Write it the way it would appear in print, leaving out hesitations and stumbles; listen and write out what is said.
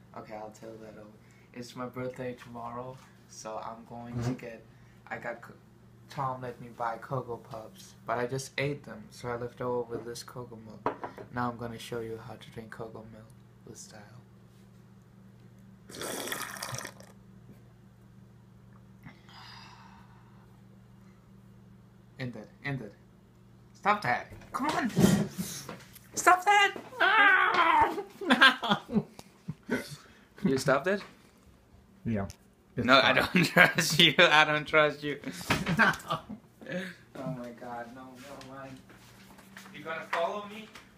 Okay, I'll tell that over. It's my birthday tomorrow, so I'm going to get. Tom let me buy Cocoa Puffs, but I just ate them, so I left over with this cocoa milk. Now I'm going to show you how to drink cocoa milk with style. End it. Stop that. Come on. Stop that. No. You stopped it? Yeah. No, I don't trust you. I don't trust you. No. Oh my god, no, mind. You gonna follow me?